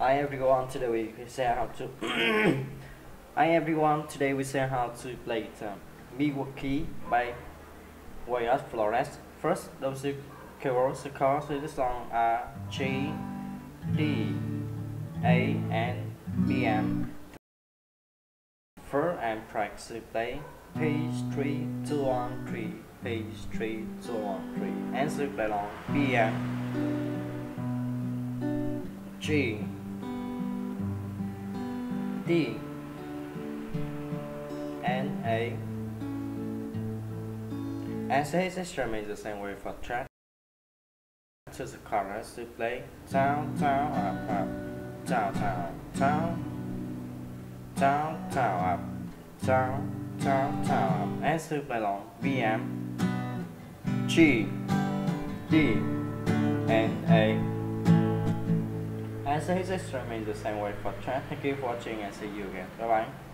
Hi everyone, today we say how to Hi everyone, today we say how to play Milwaukee by Wyatt Flores. First, those chords, the chords of the song are G, D, A, and B, M. First, I'm practicing to play page 3, 2, 1, 3, page 3, 2, 1, 3, and so play along B, M, G, D, and A. As his instrument is the same way for track. To the chorus to play down, down, up, up, down, down, down, down, down, up, down, down, down, up, and so play along B, M, G, D, and A. As his instrument is the same way for track. Thank you for watching and see you again. Bye bye.